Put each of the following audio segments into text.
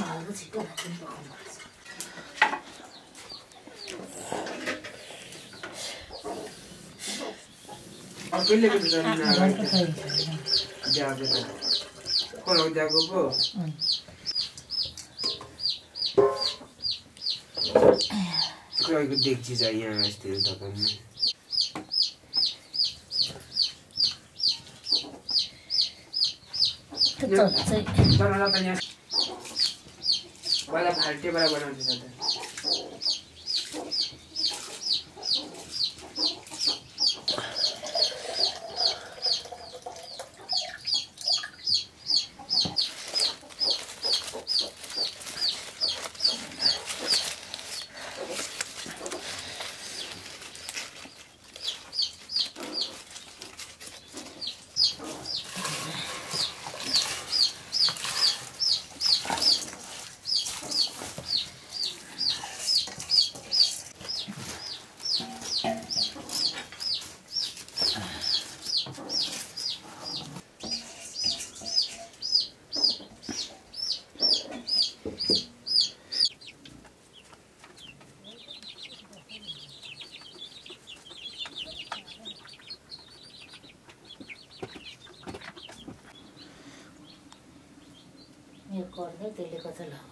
हाल्नु छिटो लाग्छ नि पकाउनु पर्छ अर्कोले के जाने ना जाबे त कोन जागो पो कोही को देखछि जा यहाँ यस्तो तपाईँ बनाउन त यहाँ वाला फाल्टे बरा बनाउँछ त यो गर्दै त्यसले कता लाग्यो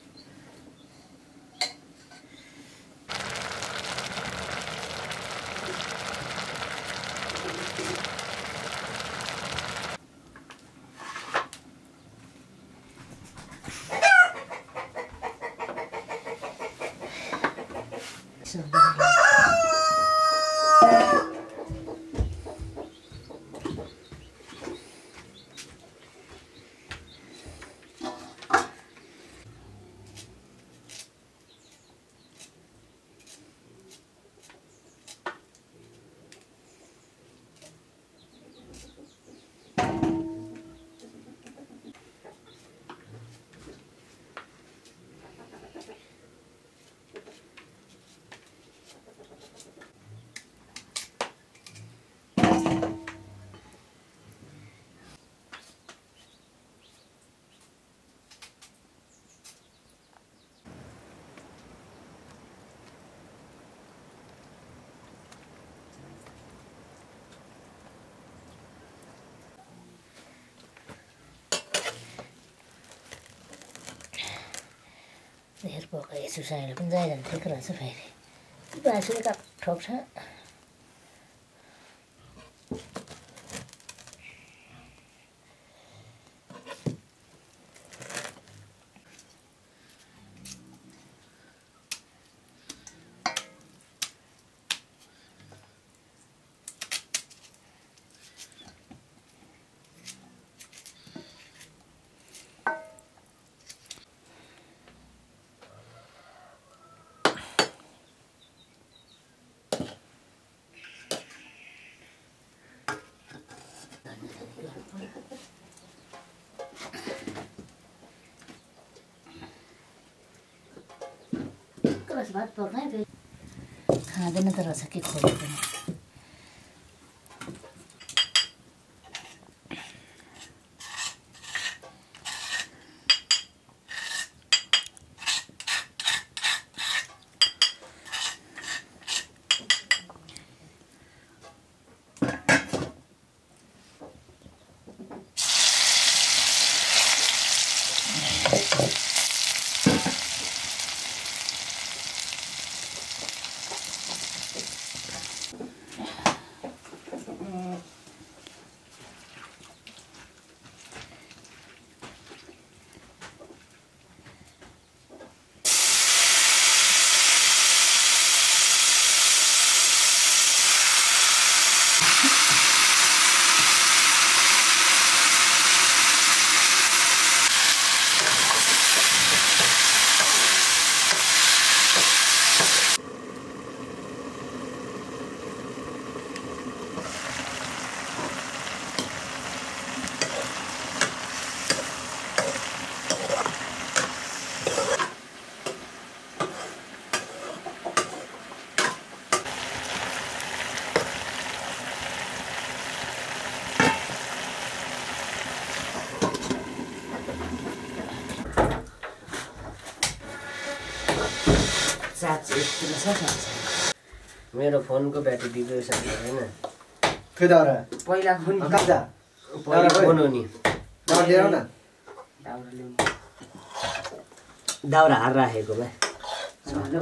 धेर पकाए सुसाइले पनि जाइरहनु ठिक रहेछ फेरि बाँसुले काट ठोक्छ भात पकाएँ फेरि खाँदैन त रहेछ के खोले पनि चार्ज यस्तो छ मेरो फोनको ब्याट्री बिग्रेको छ हैन खै दाउरा पहिला फोन कता पहिला फोन हो नि दाउरा ल्याउ न दाउरा ल्याउनु दाउरा हार राखेकोमा हेलो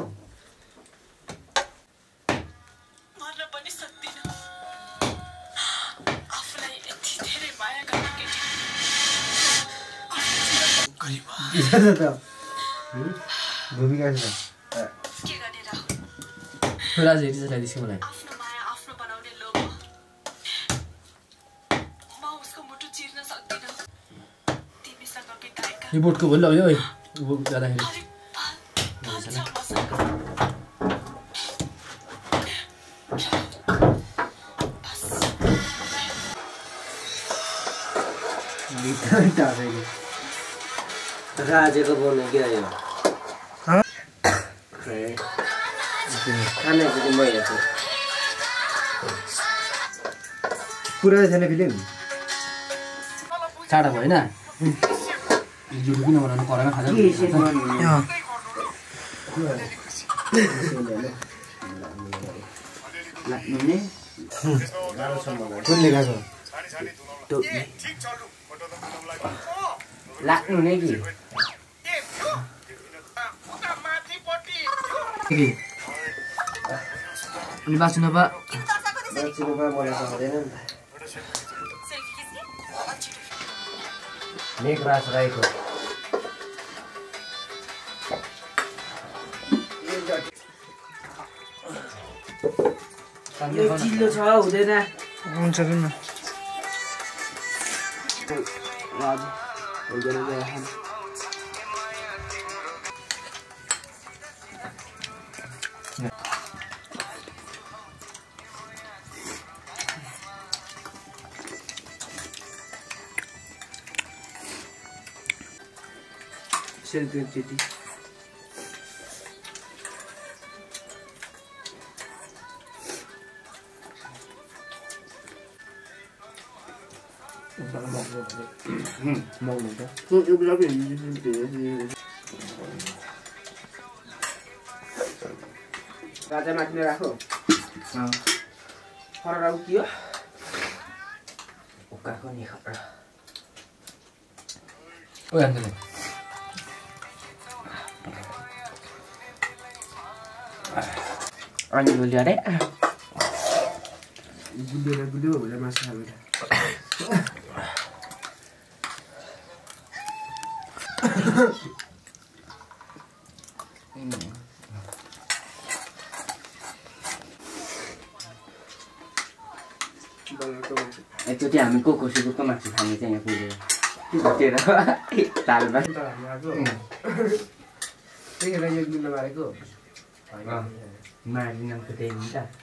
मर्न पनि सक्दिन आफूलाई यति धेरै माया गर्ने केटी भूमिका छ के गर्ने र राज हेरि चाहिँ ल्याइदिस् मलाई आफ्नो माया आफ्नो बनाउने लोभ हो। म उसको मुटु चिर्न सक्दिन तिमीसँग बिताएका यो बोटको भोलि लग्यो है जाँदाखेरि हरेक पल छ मसँग राजेको बोल्नु के आयो खाना चाहिँ म हेर्छु पुरा छैन फिल्म चाँडो भयो होइन जुडु किन बनाउनु करामा खाजा लाग्नु कुन लेखाको लाग्नु नै कि अनि बाँच्नु नपा बच्चीमा मलाई सक्दैन नि त मेघराज राईको यो चिल्लो छ हुँदैन हुन्छ किन सेल्फी एकचोटि राजा माथिले राखो खरा उकियो उकाको नि खरा ओ हान्दिने अनि बोल्यो अरे गुलियो भनेर मासु खानु एकचोटि हामी कोसीको मासु खाने चाहिँ यहाँ पुगेर भुटेर दालमा त्यही यो गुन्डो मारेको मारिन त्यही हुन्छ